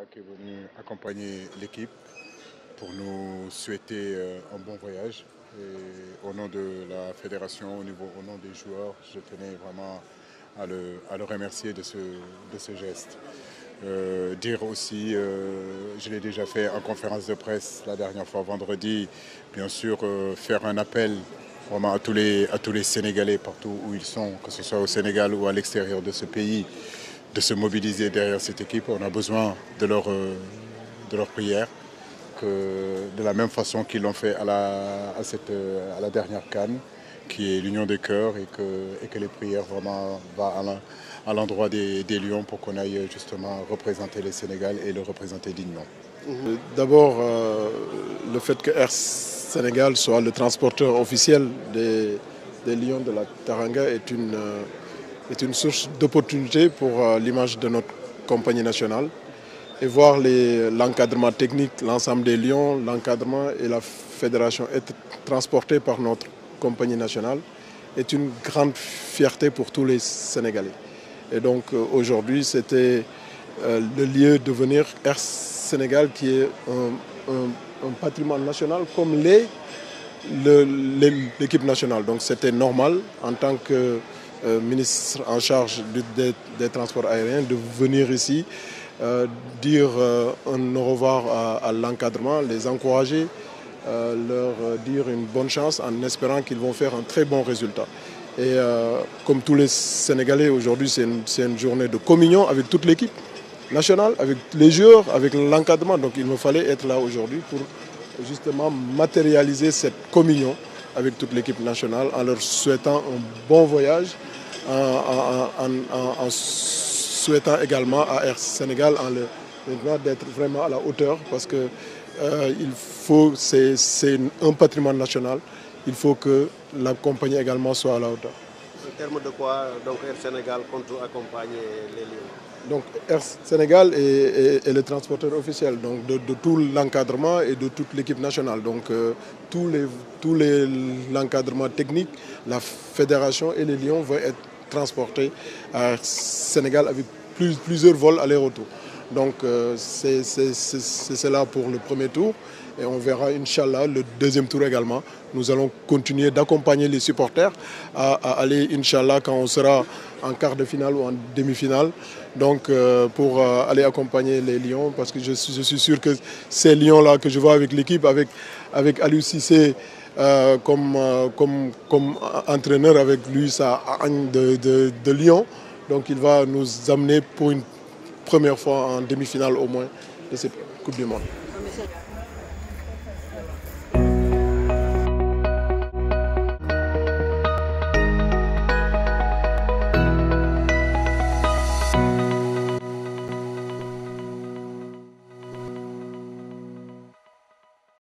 qui est venu accompagner l'équipe pour nous souhaiter un bon voyage. Et au nom de la fédération, au nom des joueurs, je tenais vraiment à le remercier de ce geste. Dire aussi, je l'ai déjà fait en conférence de presse la dernière fois vendredi, bien sûr faire un appel vraiment à tous les Sénégalais partout où ils sont, que ce soit au Sénégal ou à l'extérieur de ce pays, de se mobiliser derrière cette équipe. On a besoin de leur prière, que de la même façon qu'ils l'ont fait à la dernière CAN, qui est l'union des cœurs, et que les prières vraiment vont à l'endroit des Lions pour qu'on aille justement représenter le Sénégal et le représenter dignement. D'abord, le fait que Air Sénégal soit le transporteur officiel des Lions de la Teranga est une source d'opportunité pour l'image de notre compagnie nationale. Et voir l'encadrement technique, l'ensemble des Lions, l'encadrement et la fédération être transportés par notre compagnie nationale est une grande fierté pour tous les Sénégalais. Et donc aujourd'hui, c'était le lieu de venir Air Sénégal, qui est un patrimoine national comme l'équipe nationale. Donc c'était normal en tant que ministre en charge des transports aériens de venir ici, dire un au revoir à l'encadrement, les encourager, leur dire une bonne chance en espérant qu'ils vont faire un très bon résultat. Et comme tous les Sénégalais, aujourd'hui c'est une journée de communion avec toute l'équipe nationale, avec les joueurs, avec l'encadrement. Donc il me fallait être là aujourd'hui pour justement matérialiser cette communion avec toute l'équipe nationale en leur souhaitant un bon voyage, en souhaitant également à Air Sénégal d'être vraiment à la hauteur, parce que c'est un patrimoine national. Il faut que la compagnie également soit à la hauteur. En termes de quoi donc Air Sénégal compte accompagner les Lions? Donc Air Sénégal est le transporteur officiel donc de tout l'encadrement et de toute l'équipe nationale. Donc l'encadrement technique, la fédération et les Lions vont être transportés à Air Sénégal avec plusieurs vols aller-retour. Donc c'est cela pour le premier tour. Et on verra, Inch'Allah, le deuxième tour également. Nous allons continuer d'accompagner les supporters à aller, Inch'Allah, quand on sera en quart de finale ou en demi-finale. Donc, pour aller accompagner les Lions, parce que je suis sûr que ces Lions-là que je vois avec l'équipe, avec Aliou Cissé comme entraîneur, avec lui, ça Agne de Lyon. Donc, il va nous amener pour une première fois en demi-finale au moins de cette Coupe du Monde.